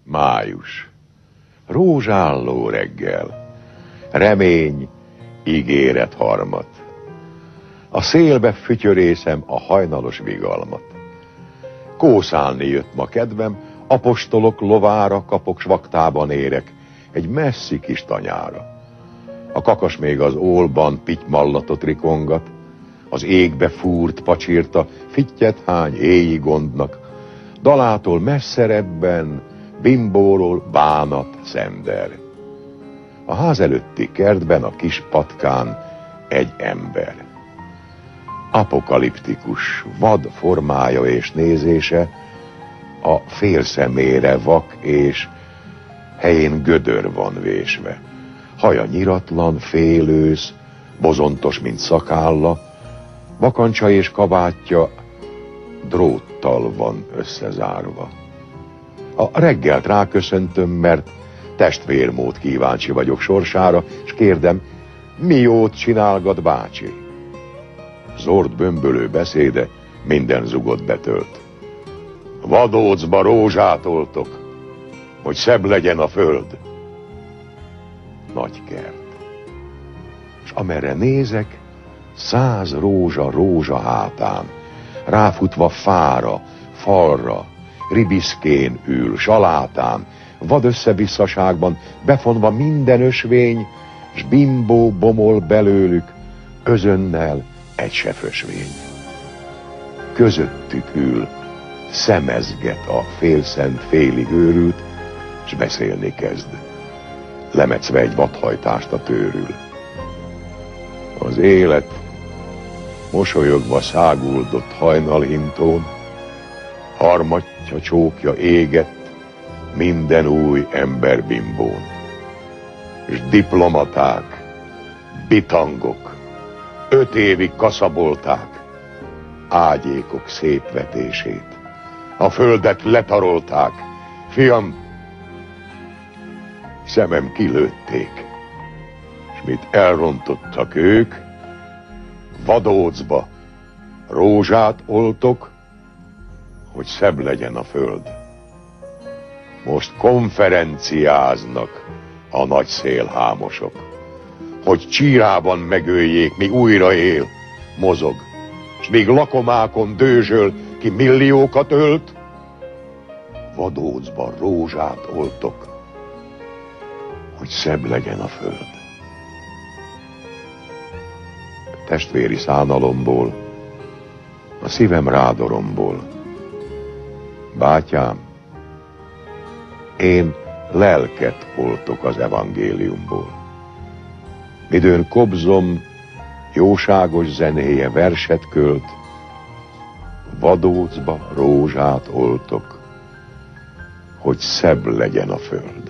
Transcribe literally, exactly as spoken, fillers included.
Május. Rózsálló reggel. Remény, ígéret harmat. A szélbe fütyörészem a hajnalos vigalmat. Kószálni jött ma kedvem, apostolok lovára kapok, s vaktában érek egy messzi kis tanyára. A kakas még az ólban pitymallatot rikongat, az égbe fúrt pacsírta, fittyet hány éji gondnak, dalától messzerebben, bimbóról bánat szender. A ház előtti kertben a kis patkán egy ember. Apokaliptikus, vad formája és nézése, a fél szemére vak és helyén gödör van vésve. Haja nyiratlan, félősz, bozontos, mint szakálla, vakancsa és kabátja dróttal van összezárva. A reggelt ráköszöntöm, mert testvérmód kíváncsi vagyok sorsára, és kérdem, mi jót csinálgat bácsi? Zord bömbölő beszéde minden zugot betölt. Vadócba rózsát oltok, hogy szebb legyen a föld. Nagy kert. És amerre nézek, száz rózsa rózsa hátán, ráfutva fára, falra, ribiszkén ül, salátán, vad összevisszaságban, befonva minden ösvény, s bimbó bomol belőlük, özönnel egy se fösvény. Közöttük ül, szemezget a félszent félig őrült, s beszélni kezd, lemecve egy vadhajtást a tőrül. Az élet mosolyogva száguldott hajnalhintón, harmatja csókja égett minden új emberbimbón. És diplomaták, bitangok, öt évig kaszabolták ágyékok szép vetését. A földet letarolták, fiam, szemem kilőtték, és mit elrontottak ők, vadócba rózsát oltok, hogy szebb legyen a föld. Most konferenciáznak a nagy szélhámosok, hogy csírában megöljék, míg újra él, mozog, s míg lakomákon dőzsöl, ki milliókat ölt, vadócba rózsát oltok, hogy szebb legyen a föld. Testvéri szánalomból, a szívem rádoromból. Bátyám, én lelket oltok az evangéliumból. Midőn kobzom, jóságos zenéje verset költ, vadócba rózsát oltok, hogy szebb legyen a föld.